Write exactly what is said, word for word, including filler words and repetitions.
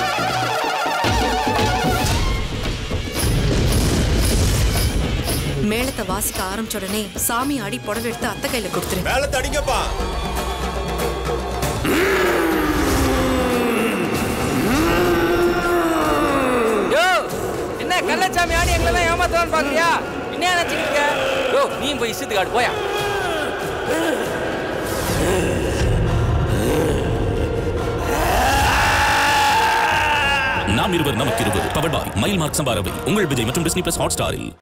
மேளத்தை வாசிக்க ஆரம்பிச்ச உடனே சாமி ஆடி புடவை எடுத்து அத்தை கையில கொடுத்துரு. மேளத்தை அடிங்கப்பா. என்ன கள்ளச்சாமி ஆடி எங்களெல்லாம் ஏமாத்தலான்னு பாக்குறியா? என்ன நினைச்சுக்கிட்டு யோ நீ போய் இஷ்டத்துக்கு ஆடு போயா. நாம் இருவர் நமக்கு இருவர் பவர் பாய் மயில் மார்க் சம்பாரவை உங்கள் விஜய் மற்றும் டிஸ்னி பிளஸ் ஹாட் ஸ்டாரில்.